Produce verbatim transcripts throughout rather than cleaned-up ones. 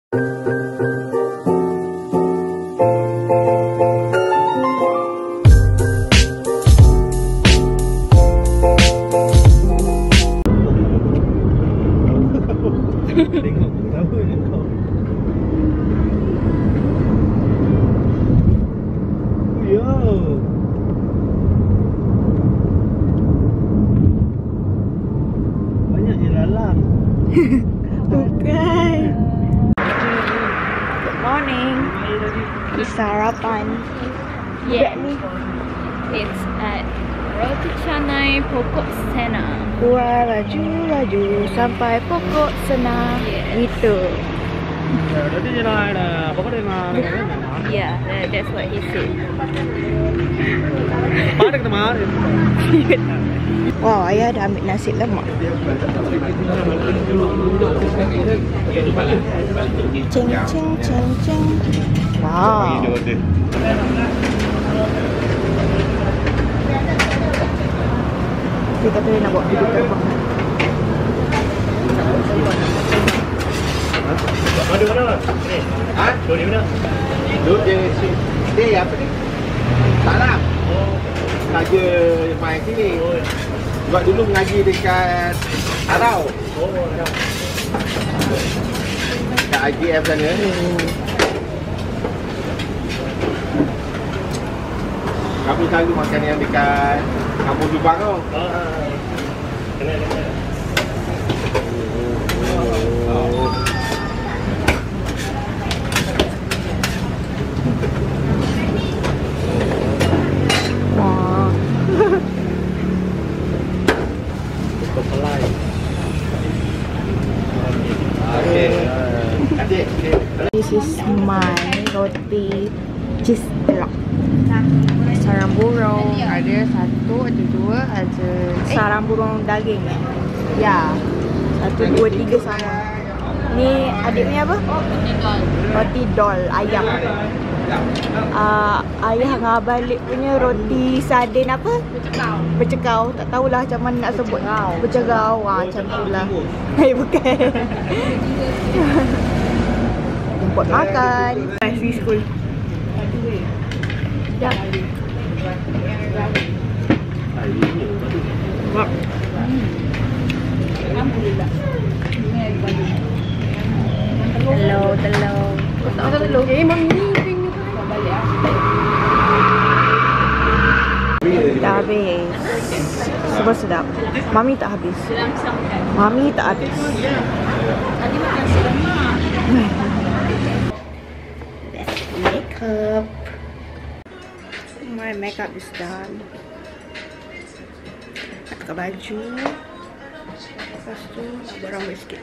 Bukan. Good morning. Sarapan. Yeah. It's at Roti Canai Pokok Sena. Keluar laju laju sampai Pokok Sena. Yeah. Gitu. Yeah, that, that's what he said. Wow, ayah dah ambil nasi lemak. Cing cing cing cing. Wow. Dia kata dia nak buat video terbang. Madu mana? Ni. Ha? Dua ni mana? Dua je sini apa ni? Salam. Oh. Saja main sini. Oh. Sebab dulu mengaji dekat Arau. Oh, Arau. Dekat I G F sana. Hmm. Kami selalu makan yang dekat Kampung Lubang tu. Ha. Kena kena. Oh. This is my roti cheese block. Sarang burung ada satu, ada dua, ada sarang burung daging. Ya, satu, dua, tiga sama. Ni adiknya apa? Roti dol ayam. Uh, ayah dengan balik punya roti sardin apa? Bercekau. Bercekau. Tak tahulah macam mana nak sebut. Bercekau. Wah, macam tu lah. Hei, bukan. Jemput makan. Nasi school. Ya. Telur, telur. Kau tak ada telur? Eh, mami. Dah habis. Super sedap. Mami tak habis. Mami tak habis. Let's make up. My makeup is done. Pakai baju. Lepas tu nak buat rambut sikit.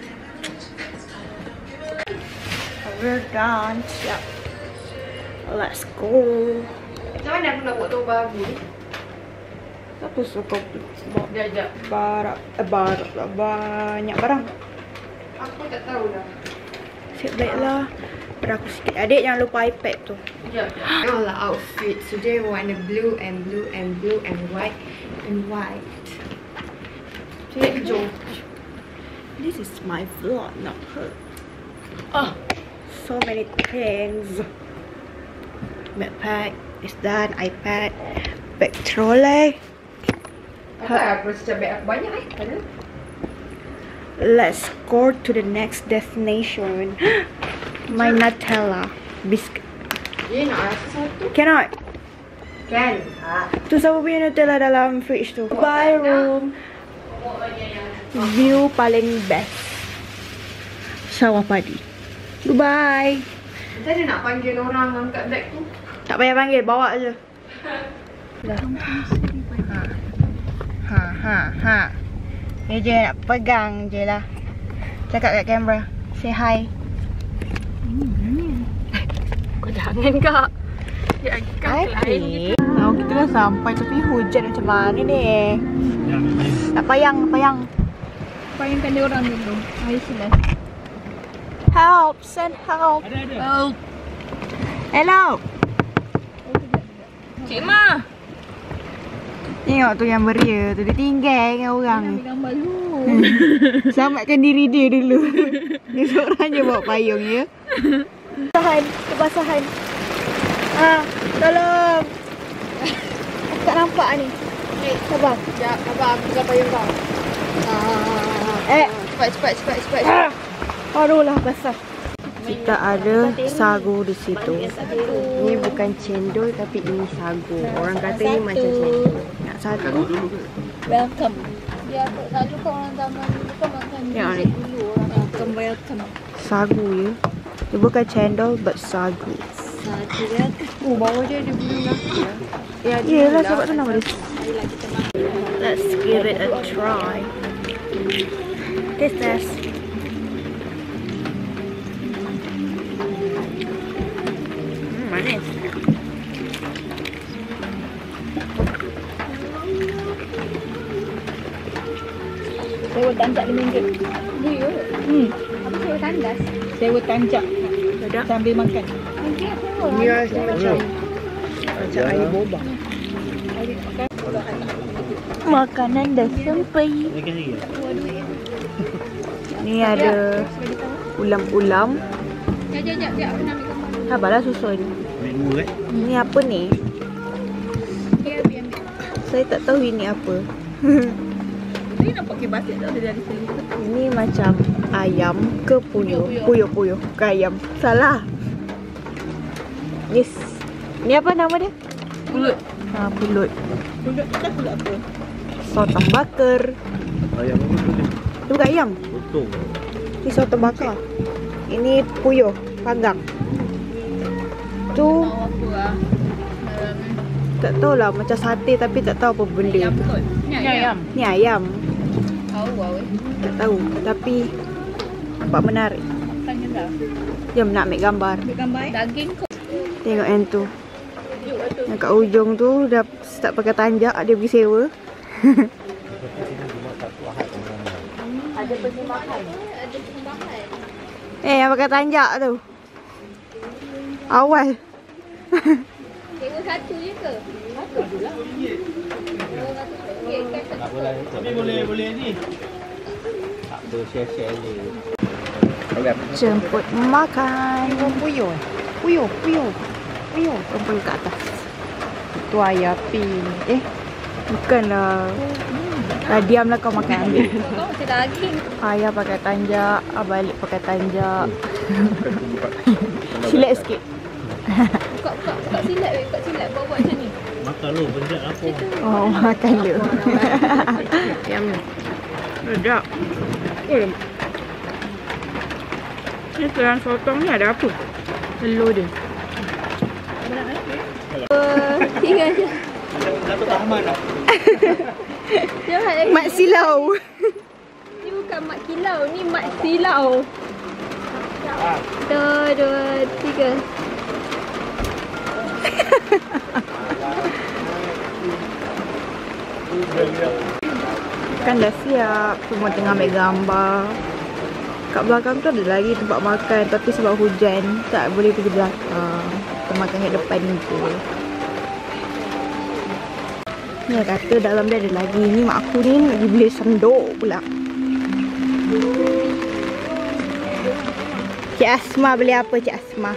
We're done. Siap. Let's go. Macam mana aku nak buat tu baru? Siapa suka bawa Jajak. barang, eh, barang, banyak barang? Aku tak tahu dah. Siap baiklah. Pada aku sikit. Adik jangan lupa iPad tu. Sekejap. All the outfit. Today we want the blue and blue and blue and white and white. Cik kejung. This is my vlog, not her. Oh, so many things. Backpack is done. iPad. Bag trolley. Apa aku rasa beg aku banyak eh? Ada. Let's go to the next destination. My Nutella biscuit. Dia nak rasa satu. Cannot. Kan? Ha. Tu siapa punya Nutella dalam fridge tu? Bye room. View paling best. Sawah padi. Goodbye. Kita ada nak panggil orang angkat beg tu. Tak payah panggil, bawa je. Dah. Ha ha ha. Dia je nak pegang je lah. Cakap kat kamera. Say hi. Kau jangan kak. Dia akan lain. Oh, kita dah sampai tapi hujan macam mana ni? Tak payang, payang. Payangkan dia orang dulu. Ayo sila. Help, send help. Help. Hello. Cik Ma. Tengok tu yang beria tu, dia tinggal dengan orang ni. Gambar lu. Selamatkan diri dia dulu. Dia seorang je bawa payung ya. Kebasahan, kebasahan. Ah, tolong. Aku tak nampak ni. Eh, sabar. Sekejap, sabar aku buka payung kau. Eh, Cepat, cepat, cepat, cepat. aduh lah basah. Kita ada sagu di situ. Ini bukan cendol tapi ini sagu. Orang kata ini macam cendol. Nak satu? Welcome. Dia selalu kau orang zaman dulu kan makan Yang music dulu orang welcome, welcome. Sagu ya. Dia bukan cendol but sagu. Satu welcome. Oh, bawah dia ada bulu nasi ya. Ya, yelah sebab tu nama dia. Let's give it a try. Taste test. Hmm, manis. Sewa tanjak lima ringgit. Dia. Hmm. Apa sewa tandas? Sewa tanjak Sedap. sambil makan. Mungkin sewa. Ni rasa macam macam air boba. Makanan dah sampai. Ni ada ulam-ulam. Jap, jap, jap, jap. Aku nak ambil gambar. Sabarlah susun. Ni apa ni? Dia ambil, ambil. Saya tak tahu ini apa. Ni nampak ke batik tak ada dari sini. Ini macam ayam ke puyuh? Puyuh, puyuh. Bukan ayam. Salah. Yes. Ni apa nama dia? Pulut. Ha, pulut. Pulut tak pulut apa? Sotong bakar. Ayam apa tu? Itu bukan ayam. Potong. Ini sotong bakar. Ini puyuh. Panggang. Tu Tahu apa lah. Um, tak tahulah. Macam sate tapi tak tahu apa benda ayam tu. kot. Ni ayam. Ni ayam. Tahu lah weh. Tak tahu. Tapi nampak menarik. Tanya dah. Jom nak ambil gambar. Ambil gambar eh? Daging kot. Tengok yang tu. Yuk lah tu. Yang kat ujung tu dah start pakai tanjak. Dia pergi sewa. Ada persembahan. Ada persembahan. Eh, yang pakai tanjak tu. Awal. Sewa satu je ke? Satu je lah. Sewa satu ringgit kan tak Tak boleh. Tapi boleh boleh ni. Tak apa, share-share je. Jemput makan. Puyuh. Puyuh, puyuh. Puyuh. Kumpul kat atas. Itu ayam pin. Eh, bukanlah. Dah diamlah kau makan. Ambil. kau macam daging. Ayah pakai tanjak, ah, balik pakai tanjak. Silat sikit. Buka, buka, buka silat weh. Buka silat. Buat-buat macam ni. Makan lu, penjat apa? Oh, makan lu. Ayam ni. Sedap. Oh. Ni tulang sotong ni ada apa? Telur dia. Tiga je. Satu tak aman tak? Jangan lagi. Mak silau. Ni bukan mak kilau. Ni mak silau. Dua, dua, tiga. Kan dah siap. Semua tengah ambil gambar. Kat belakang tu ada lagi tempat makan. Tapi sebab hujan tak boleh pergi belakang. Kita makan kat depan ni je. Ni kata dalam dia ada lagi. Ni mak aku ni nak pergi beli sendok pula. Cik Asma beli apa Cik Asma?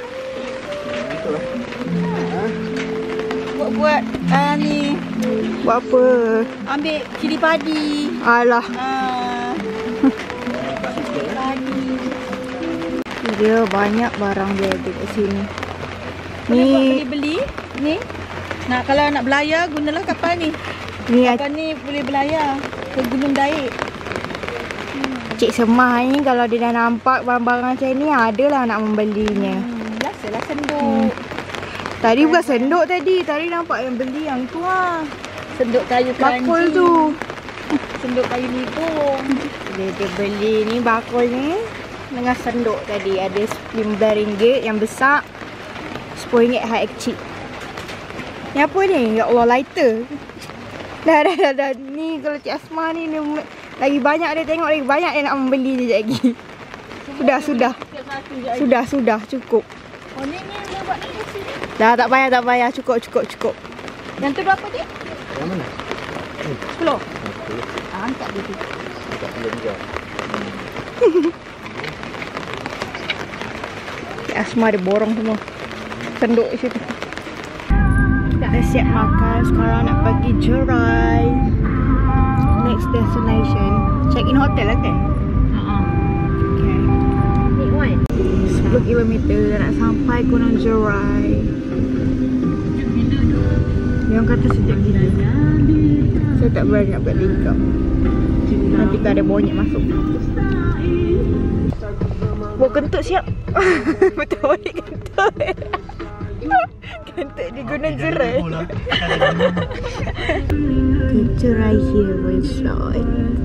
Buat-buat uh, ni. Buat apa? Ambil cili padi. Alah. Ah. Cili padi. Dia banyak barang dia ada kat sini. Ni Ni beli-beli ni. Nak kalau nak belayar gunalah kapal ni. ni Kapal ni boleh belayar ke Gunung Daik. Cik Semah ni kalau dia dah nampak barang-barang macam ni adalah nak membelinya. Hmm, biasalah senduk. Tadi bukan sendok tadi. Tadi nampak yang beli yang tu lah. Senduk kayu keranji. Bakul tu. Senduk kayu nipung. Dia, dia beli ni bakul ni dengan sendok tadi. Ada lima belas ringgit yang besar. sepuluh ringgit hak kecil. Ni apa ni? Ya Allah, lighter. Dah, dah, dah, dah. Ni kalau Cik Asma ni dia lagi banyak dia tengok, lagi banyak dia nak membeli je lagi. Sudah, sudah. Sudah, sudah. Cukup. Oh ni ni dia buat ni kasi. Dah, tak payah, tak payah. Cukup, cukup, cukup. Yang tu berapa dia? Yang mana? Sepuluh. Ah, angkat dia tu. Tak belum juga. Asma dia borong semua. Tenduk di situ. Dah siap makan. Sekarang nak pergi Jerai. Next destination. Check in hotel lah kan? Haa. Okay. sepuluh kilometer dah nak sampai Gunung Jerai. Dia orang kata sejak gila. Saya tak berani nak buat link up. Nanti tak ada monyet masuk. Bawa kentut siap. Betul balik kentut. Kentut di Gunung Jerai. Jerai here resort.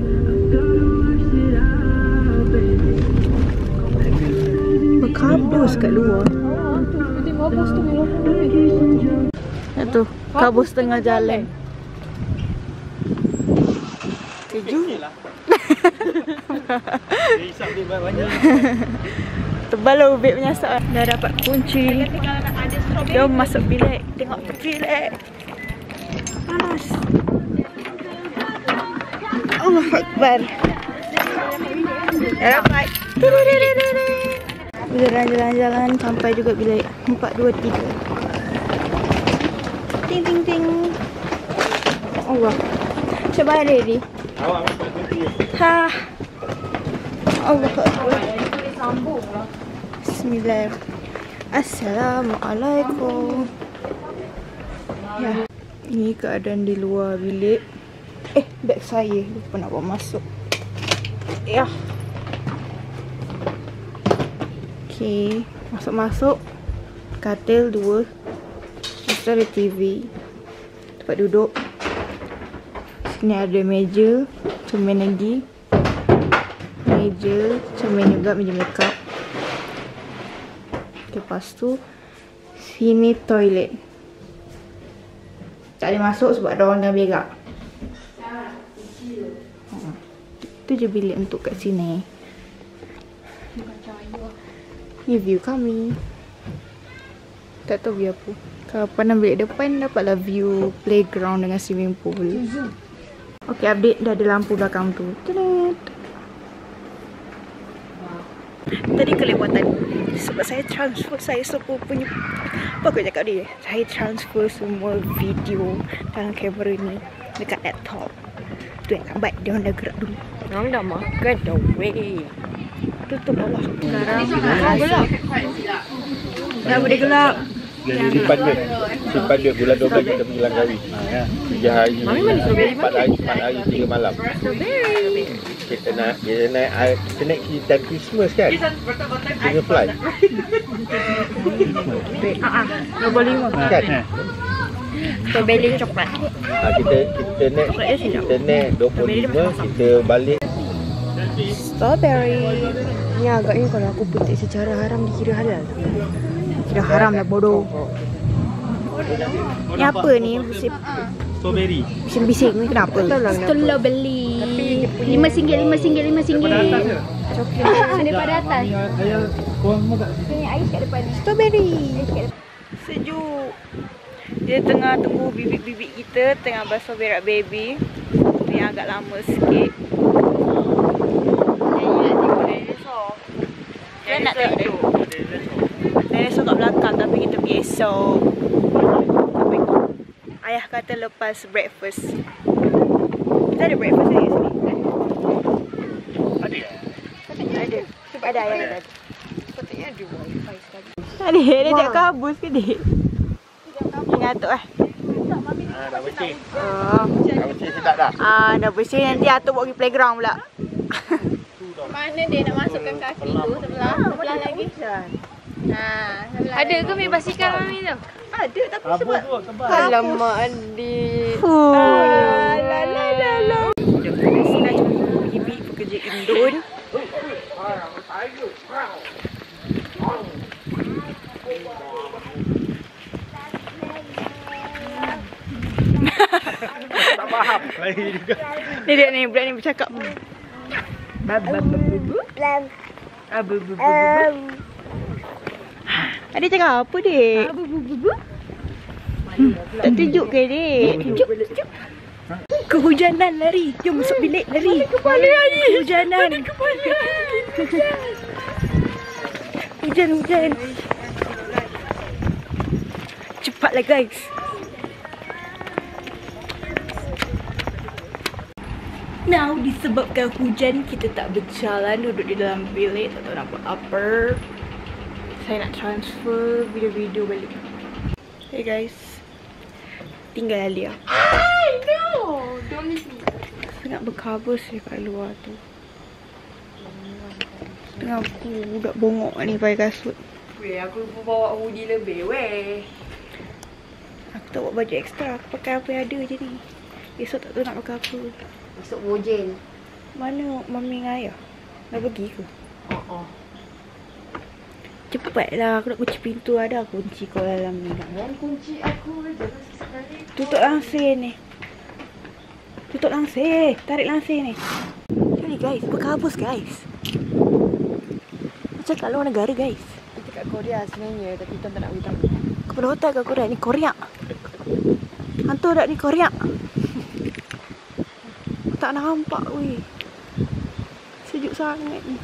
Berkabus kat luar. Tu, kabus tengah jalan. Sejuk. Hisap dia banyak. Tebal lah ubik menyasak. Dah dapat kunci. Jom masuk bilik. Tengok bilik. Panas. Allah Akbar. Dah dapat. Jalan-jalan-jalan sampai juga bilik. Empat, dua, tiga. Ting ting ting. Allah. Coba ada ni. Awak ambil kunci. Ha. Allah Akbar. Bismillah. Assalamualaikum. Ya. Ini keadaan di luar bilik. Eh, beg saya lupa nak bawa masuk. Ya. Okey, masuk-masuk. Katil dua. Ada T V, tempat duduk. Sini ada meja, cermin lagi. Meja, cermin juga, meja makeup. Lepas tu sini toilet. Tak boleh masuk sebab ada orang dah berak. Hmm. Tu je bilik untuk kat sini. Ni view kami. Tak tahu view apa. Kalau pandang bilik depan, dapatlah view playground dengan swimming pool. Okay, update. Dah ada lampu belakang tu. Tenet. Tadi kelewatan. Sebab saya transfer saya semua punya... Apa aku cakap dia? Saya transfer semua video dalam kamera ni dekat laptop. Tu yang lambat. Dia orang dah gerak dulu. Orang dah makan dah weh. Tutup bawah. Sekarang dah gelap. Dah boleh gelap. Simpan dia. Simpan dia bulan dua belas kita pergi Langkawi. Tiga hari. Empat hari, empat hari, tiga malam. Kita nak, kita naik, kita naik kita Christmas kan? Kita fly. Haa, dua puluh lima. Kan? Strawberry coklat. Ha, kita kita naik, kita naik dua puluh lima, kita balik. Strawberry. Ni agaknya kalau aku petik secara haram dikira halal. Kira haram lah bodoh. Ni apa ni? Musim Strawberry. bising-bising ni kenapa? Setelah beli lima singgit, lima singgit, lima singgit. Coklat daripada atas. Punya ais kat depan ni. Strawberry. Sejuk. Dia tengah tunggu bibit-bibit kita tengah basuh berak baby. Ni agak lama sikit. Saya nak tengok. Dinosaur kat belakang tapi kita pergi esok. Ayah kata lepas breakfast. Kita ada breakfast lagi sini. Ada? Patutnya ada. Sebab ada ayah kata. Patutnya ada wifi sekali. Adik, dia tak kabus ke dik? Ingat lah. Ah, dah bersih. Oh. Dah bersih sedap dah. Ah, dah bersih nanti atuk bawa pergi playground pula. Mana dia nak masukkan kaki tu sebelah, sebelah lagi. Nah, ada ke mi basikal mami tu? Ada tapi sebab Alamak adik. la la la la. Sini cuma ibu pekerja Indon. Tak faham. Lagi juga. Ni dia ni, budak ni bercakap. Babababubu. Abubububu. Adik cakap apa dik? Abubububu. Tak tunjuk ke dik? Tunjuk, tunjuk. Kehujanan lari. Jom masuk bilik lari. Kehujanan. Hujan hujan. Cepatlah guys. Now disebabkan hujan kita tak berjalan, duduk di dalam bilik, tak tahu nak buat apa. Saya nak transfer video-video balik. Hey guys, tinggal Alia. Hey, no! Don't leave me. Saya nak bercover sih kat luar tu. Tengah aku budak bongok ni pakai kasut. Weh, aku lupa bawa hoodie lebih, weh. Aku tak buat baju ekstra, aku pakai apa yang ada je ni. Esok tak tahu nak pakai apa. Esok bojen. Mana mami dengan ayah? Dah pergi ke? Oh, oh. Cepatlah, aku nak kunci pintu, ada aku kunci kau dalam ni. Jangan kunci aku, jangan sekali. Tutup langsir ni. Tutup langsir, tarik langsir ni. Jadi guys, berkabus guys. Macam kat luar negara guys. Kita kat Korea sebenarnya, tapi tuan tak nak beritahu. Kepada hotel kat Korea ni Korea. Hantu dak ni Korea. Tak nampak weh. Sejuk sangat ni.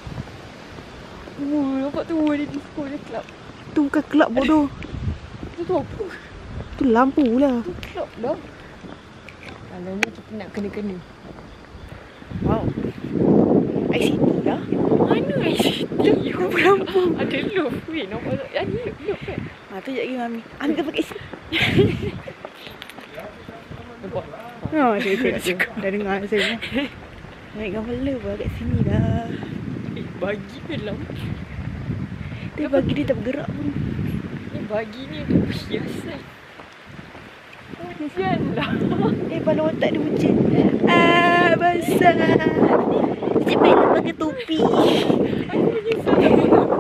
Oh, nampak tu ada disco dia club. Tu bukan kelab bodoh. Tu tu apa? Tu lampu lah. Tu club dah. Kalau ni kita nak kena-kena. Wow. I C T lah. Mana I C T? Lampu lampu. Ada loop weh, nampak tak? Ada loop, loop kan? Ha tu sekejap lagi mami. Ambil ke pakai sini. Nampak? Ha dia tengok cakap. Dah dengar saya. Naik gambar love lah kat sini dah. Eh, bagi ke lampu? Dia bagi dia tak bergerak pun. Ni bagi ni untuk perhiasan. Oh, kesian lah. Eh kalau otak dia hujan. Ah basah. Cepatlah pakai topi. Aku menyesal.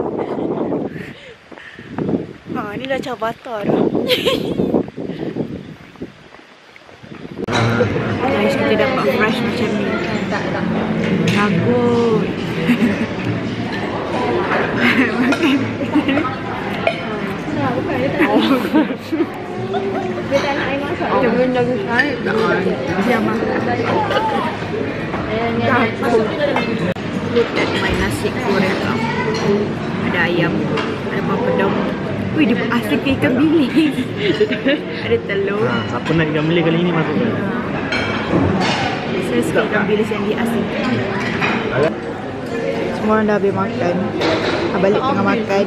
Ha ni dah macam avatar dah. Guys, kita dapat fresh macam ni. Tak, tak. Bagus. Nah, bukan dia tak nak. Dia tak nak air masak. Dia belum jaga saya. Tak nak. Siapa? Look at my nasi goreng. Ada ayam, ada papadom. Wih, dia asing ke ikan bilis. Ada telur. Ha, apa nak ikan bilis kali ini masukkan? Saya suka ikan bilis yang diasingkan. Semua orang dah habis makan. Balik tengah makan.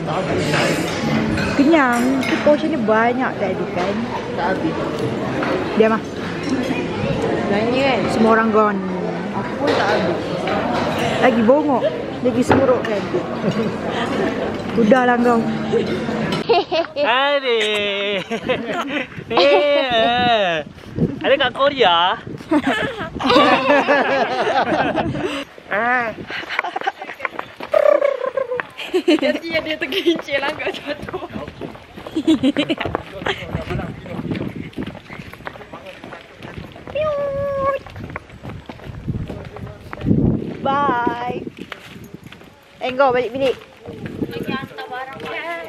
Kenyang. Itu portion dia banyak tadi kan. Tak habis. Diam lah. Nanya kan? Semua orang gone. Aku pun tak habis. Lagi bongok. Lagi semuruk kan. Udahlah kau. Adik. Eh. Ada kat Korea. Ah. Jadi dia tergincir langgar jatuh. Bye. Eh kau balik bilik. Lagi hantar barang.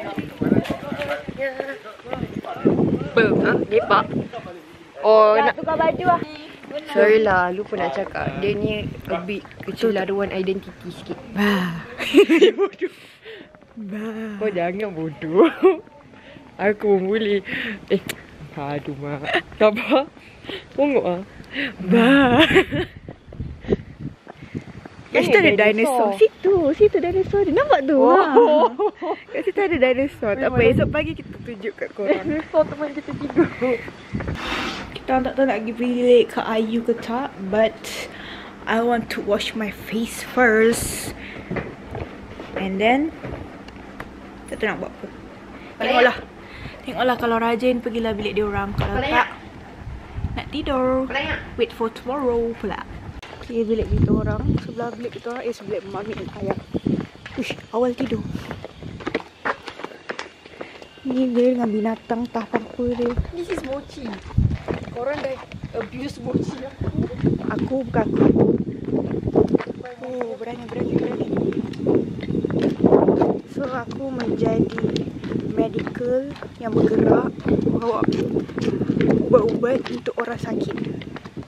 Ber, ha? Lepak. Oh, nak tukar baju lah. sorry lah, lupa nak cakap. Dia ni a bit kecelaruan identiti sikit. Bah. Bodoh. Bah. Kau jangan bodoh. Aku boleh. Eh, aduh mak. Sabar. Tengok ah. Bah. Kat situ ada dinosaur. Situ, situ dinosaur dia. Nampak tu? Oh. Ha. Kat situ ada dinosaur. Tak apa, esok pagi kita tunjuk kat korang. Dinosaur teman kita tidur. Kita tak tahu nak pergi bilik ke Ayu ke tak. But I want to wash my face first. And then tak tahu nak buat apa. Tengoklah. Tengoklah kalau rajin pergilah bilik dia orang. Kalau tak nak tidur. Wait for tomorrow pula. Okay, bilik kita orang. Sebelah bilik kita orang. Eh, sebelah mami dan ayah. Uish, awal tidur. Ni dia dengan binatang tah apa dia. This is mochi. Korang dah abuse mochi aku. Aku bukan aku. Oh, berani, berani, berani. So, aku menjadi medical yang bergerak bawa ubat-ubat untuk orang sakit.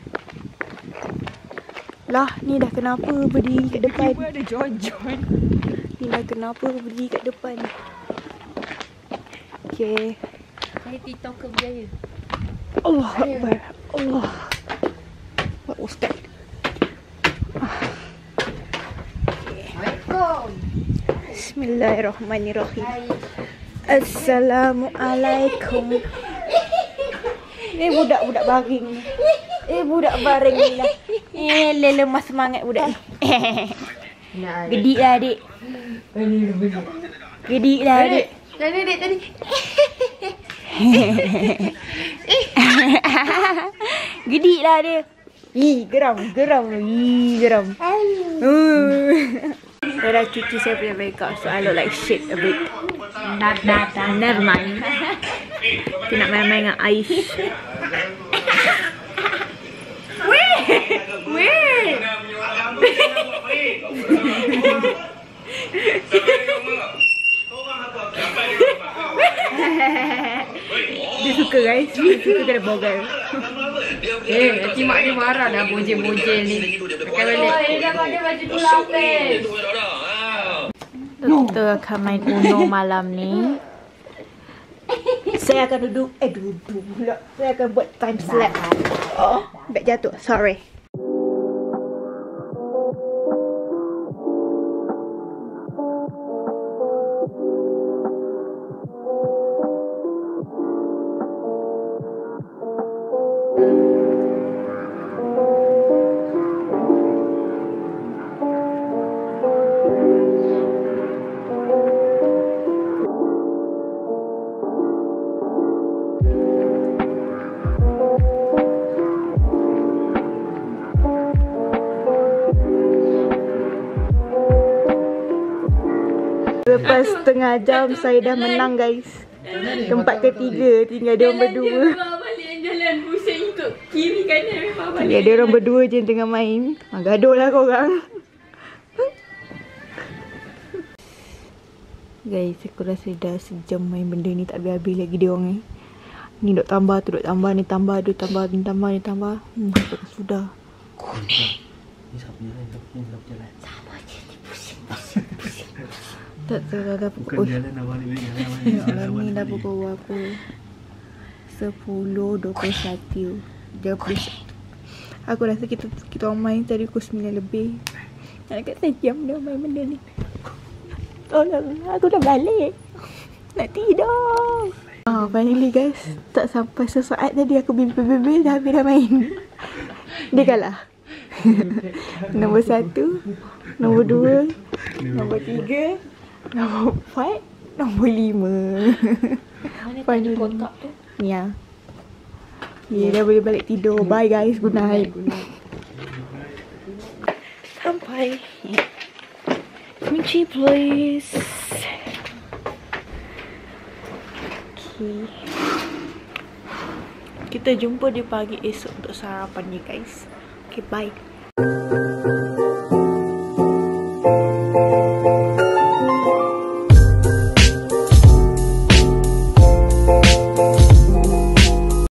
Lah, ni dah kenapa berdiri kat depan? Tiba ada John-John. Ni dah kenapa berdiri kat depan? Okay. Saya TikToker berjaya. Allah Akbar. Allah. What was that? Bismillahirrahmanirrahim. Assalamualaikum. Eh budak-budak baring ni. Eh budak baring ni lah. Eh lemas semangat budak ni. Gedik lah adik. Gedik lah adik. Tadi dek tadi. Gedik lah dia. Ih geram, geram. Ih geram. Saya dah cuci saya punya makeup, so I look like shit a bit. Dah dah dah. Never mind. Kita nak main-main dengan ais. Weh! Weh! Dia suka guys. Dia suka kena bogal. Eh, nanti mak dia marah dah bojel-bojel ni. Pakai balik. Oh, dia dah pakai baju pulau ke? Kita akan main Uno malam ni. Saya akan duduk. Eh duduk pula. Saya akan buat time slap. Oh, beg jatuh. Sorry. Lepas setengah jam saya dah menang guys. Tempat ketiga tinggal dia orang berdua. Balik jalan pusing ikut kiri kanan memang balik. Ya, dia orang berdua je yang tengah main. Ha, gaduh lah korang. Guys, aku rasa dah sejam main benda ni, tak habis-habis lagi dia orang ni. Ni duk tambah, tu duk tambah, ni tambah, tu tambah, ni tambah, ni tambah. Hmm, sudah. Kuning. Ni siapa jalan? Siapa jalan? Sama je ni pusing-pusing. Tak tahu dah, dah Bukan pukul. jalan awal ni. Ya Allah, ni dah pukul berapa? sepuluh dua puluh satu. dua puluh satu. Aku rasa kita kita orang main tadi pukul sembilan lebih. Nak dekat sejam dah main benda ni. Tolong, aku dah balik. Nak tidur. Ah, finally guys. Tak sampai sesaat tadi aku bil-bil-bil dah habis dah main. Dia kalah. Nombor satu, nombor dua, nombor tiga, nombor empat, nombor lima. Finally. Kotak tu. Ya. Dia dah boleh balik tidur. Bye guys. Good night. Sampai. Kunci please. Okay. Kita jumpa di pagi esok untuk sarapan ni guys. Okay, bye.